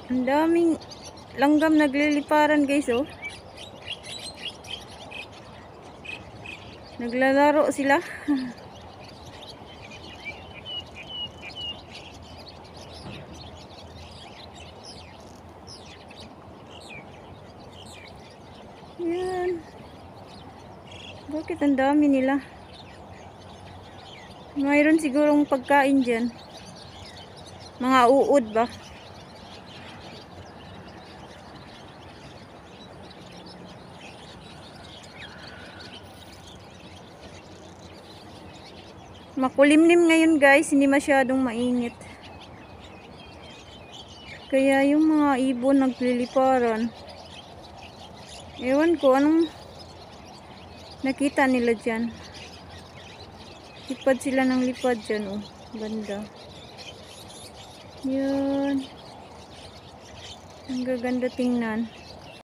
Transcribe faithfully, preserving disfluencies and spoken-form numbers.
Ang daming langgam nagliliparan guys oh. Naglalaro sila. Yan. Bakit ang dami nila? Mayroon sigurong pagkain dyan. Mga uod ba? Makulimlim ngayon guys, hindi masyadong mainit. Kaya yung mga ibon nagliliparan. Ewan ko anong nakita nila dyan. Lipad sila ng lipad dyan oh. Ganda. Yan. Ang gaganda tingnan.